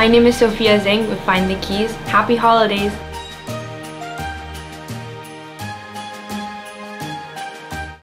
My name is Sophia Zhang with Find the Keys. Happy holidays!